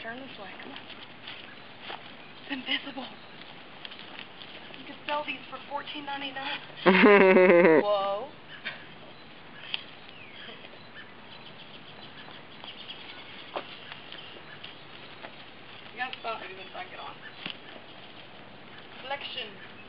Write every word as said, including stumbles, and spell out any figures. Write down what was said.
turn this way. Come on. It's invisible. You could sell these for fourteen ninety-nine. Whoa. You gotta stop maybe once I get on. Flexion.